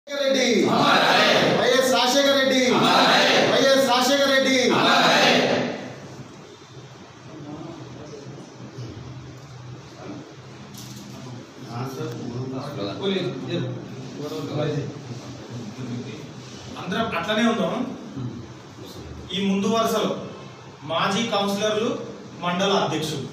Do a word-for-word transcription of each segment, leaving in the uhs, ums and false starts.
Reddy YS Rajasekhara Reddy YS Rajasekhara Reddy అందరం అట్లనే ఉన్నాం. ఈ ముందు వరుసలో మాజీ కౌన్సిలర్లు, మండల అధ్యక్షులు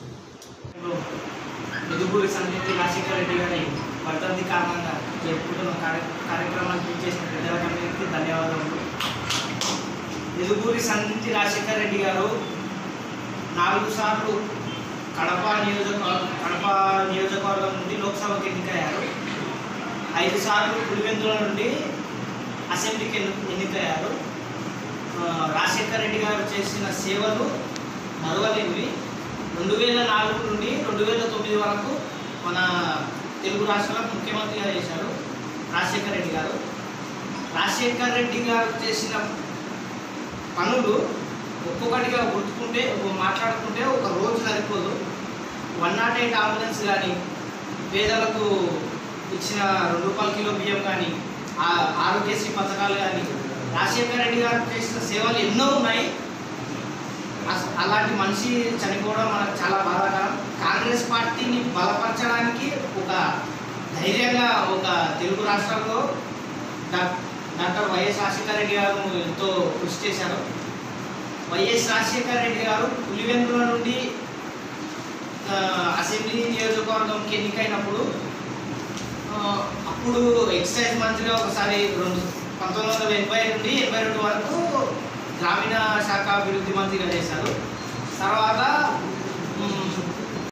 ఎదుగురి సన్నిధి రాజశేఖర రెడ్డి గారి వర్ధంతి కారణంగా జరుపుకుంటున్న కార్యక్రమానికి చేసిన పెద్దలకందరికీ ధన్యవాదాలు. ఎదుగురి సన్నిధి రాజశేఖర రెడ్డి గారు నాలుగు సార్లు కడప నియోజకవర్గ కడప నియోజకవర్గం నుండి లోక్సభకు ఎన్నికయ్యారు. ఐదు సార్లు పులివెందుల నుండి అసెంబ్లీకి ఎన్నికయ్యారు. రాజశేఖర రెడ్డి గారు చేసిన సేవలు మరువలేనివి. రెండు వేల నాలుగు నుండి రెండు వేల తొమ్మిది వరకు మన తెలుగు రాష్ట్రాలకు ముఖ్యమంత్రిగా చేశారు రాజశేఖర రెడ్డి గారు. రాజశేఖర రెడ్డి గారు చేసిన పనులు ఒక్కొక్కటిగా గుర్తుకుంటే మాట్లాడుకుంటే ఒక రోజు సరిపోదు. వన్ నాట్ ఎయిట్ అంబులెన్స్ కానీ, పేదలకు ఇచ్చిన రెండు రూపాయల కిలో బియ్యం కానీ, ఆరోగ్యశ్రీ పథకాలు కానీ, రాజశేఖర రెడ్డి గారు చేసిన సేవలు ఎన్నో ఉన్నాయి. అలాంటి మనిషి చనిపోవడం మనకు చాలా బాధాకరం. కాంగ్రెస్ పార్టీని బలపరచడానికి ఒక ధైర్యంగా ఒక తెలుగు రాష్ట్రాల్లో డాక్టర్ వైఎస్ రాజశేఖర రెడ్డి గారు ఎంతో కృషి చేశారు. వైఎస్ రాజశేఖర రెడ్డి గారు పులివెందుల నుండి అసెంబ్లీ నియోజకవర్గంకి ఎన్నికైనప్పుడు అప్పుడు ఎక్సైజ్ మంత్రిగా ఒకసారి రెండు పంతొమ్మిది వందల ఎనభై నుండి ఎనభై రెండు వరకు గ్రామీణ శాఖ అభివృద్ధి మంత్రిగా చేశారు. తర్వాత